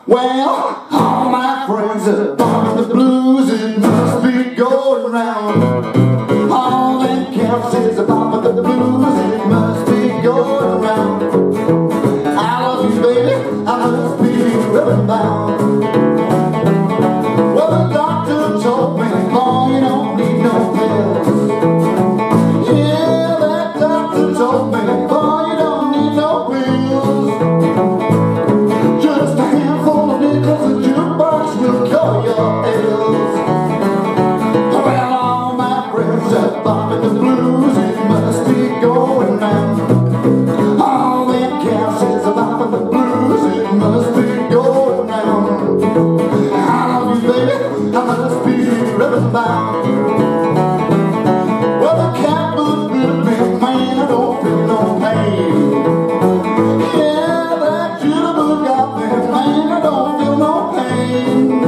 Well, all my friends are bopping the blues, it must be going round. All them campuses are bopping the blues, it must be going round. I love you, baby, I must be ribbon bound. Well, the doctor told me, boy, you don't need no pills. Yeah, that doctor told me, boy, you don't need no pills. Just a handful of nickels and jukebox will cure your ills. Well, all my friends are bopping the blues, it must be going round. All them campuses are bopping the blues, it must be going round. I love you, baby, I must be ribbon bound. Well, the cat was good, man, I don't feel no pain. Yeah, that jitterbug got me, man, I don't feel no pain.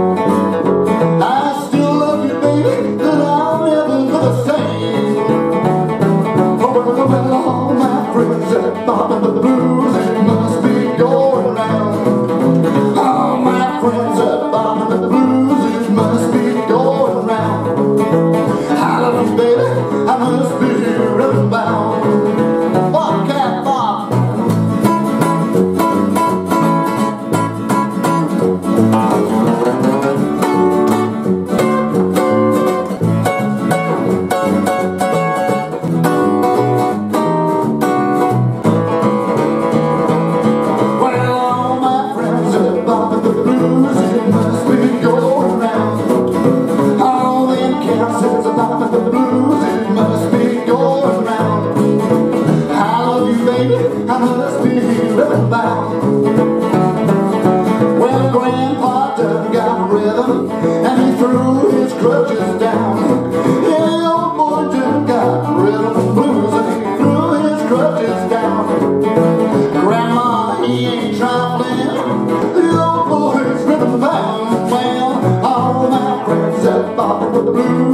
I still love you, baby, but I'll never be the same. Well, all my friends are bopping the blues, it must be going round. All my friends are bopping the blues, it must be going round. I love you, baby, I must be ribbon bound. Bob, cat, Bob. Well, all my friends are bopping the blues, it must be going round. All them campuses are bopping the blues, it must be going round. I love you, baby, I must be ribbon bound. Well, Grandpa done got rhythm, and he threw his crutches down. Yeah, old boy done got rhythm and blues, and he threw his crutches down. Grandma, he ain't trifling, the old boy's rhythm bound. Well, all my friends are bopping with the blues.